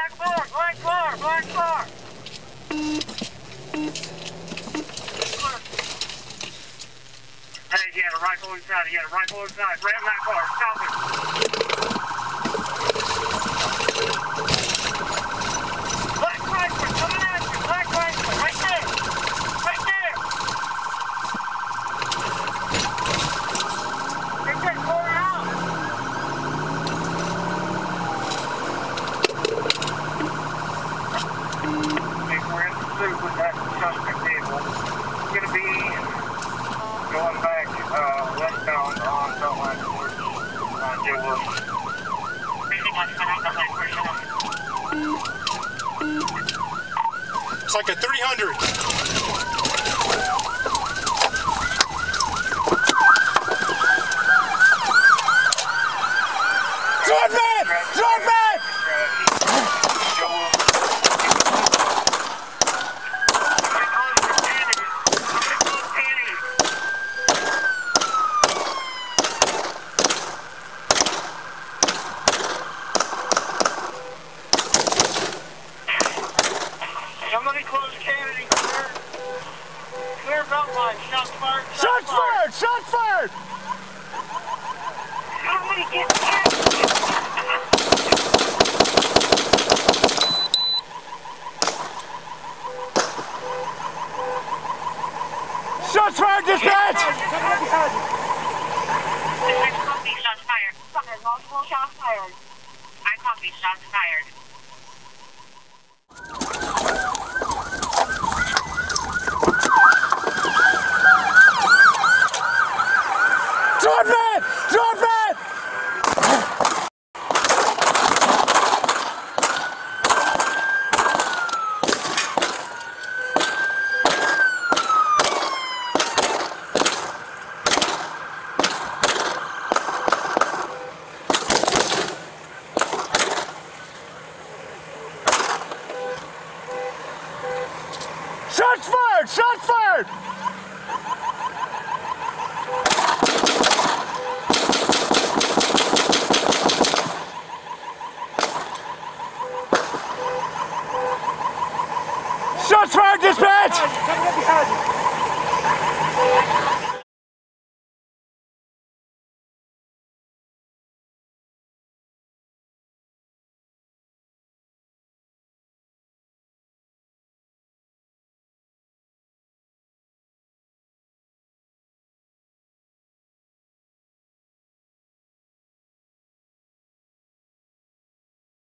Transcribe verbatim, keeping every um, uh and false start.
black car, black car, black car. Hey, he had a rifle inside, he had a rifle inside. Ram that car, stop it. Black Chrysler coming at you, black Chrysler, right there. Right there. Take that car out. Okay, we're in pursuit with that suspect vehicle. It's going to be going back uh, westbound on Beltline towards uh, Joe Wilson. It's like a three hundred. Drop back! Drop back! Somebody close Kennedy, clear, clear Beltline, shots fired, shots, Shots fired! Shots fired! Somebody get back! Shots fired, dispatch! I copy, shots fired. Multiple shots fired. I copy, shots fired.